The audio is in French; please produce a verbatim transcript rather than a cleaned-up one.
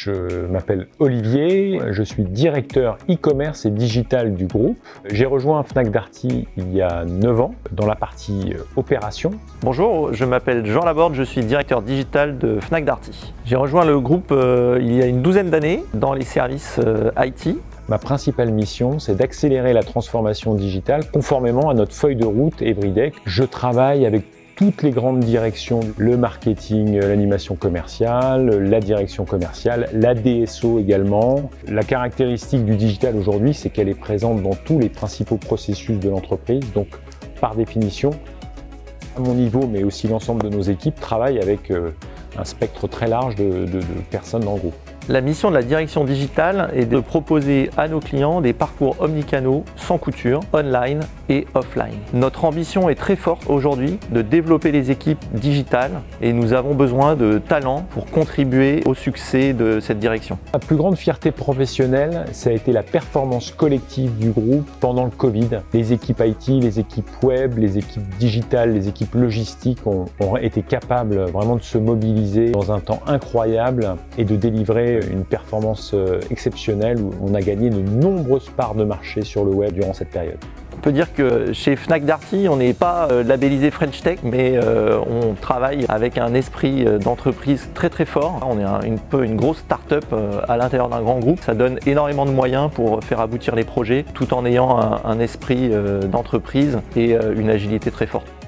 Je m'appelle Olivier, je suis directeur e-commerce et digital du groupe. J'ai rejoint Fnac Darty il y a neuf ans dans la partie opération. Bonjour, je m'appelle Jean Laborde, je suis directeur digital de Fnac Darty. J'ai rejoint le groupe euh, il y a une douzaine d'années dans les services euh, I T. Ma principale mission, c'est d'accélérer la transformation digitale conformément à notre feuille de route Everyday. Je travaille avec toutes les grandes directions, le marketing, l'animation commerciale, la direction commerciale, la D S O également. La caractéristique du digital aujourd'hui, c'est qu'elle est présente dans tous les principaux processus de l'entreprise. Donc, par définition, à mon niveau, mais aussi l'ensemble de nos équipes, travaillent avec un spectre très large de, de, de personnes dans le groupe. La mission de la direction digitale est de proposer à nos clients des parcours omnicanaux sans couture, online et offline. Notre ambition est très forte aujourd'hui de développer les équipes digitales et nous avons besoin de talents pour contribuer au succès de cette direction. La plus grande fierté professionnelle, ça a été la performance collective du groupe pendant le Covid. Les équipes I T, les équipes web, les équipes digitales, les équipes logistiques ont, ont été capables vraiment de se mobiliser dans un temps incroyable et de délivrer une performance exceptionnelle où on a gagné de nombreuses parts de marché sur le web durant cette période. On peut dire que chez Fnac Darty, on n'est pas labellisé French Tech, mais on travaille avec un esprit d'entreprise très très fort. On est un une peu une grosse start-up à l'intérieur d'un grand groupe. Ça donne énormément de moyens pour faire aboutir les projets tout en ayant un, un esprit d'entreprise et une agilité très forte.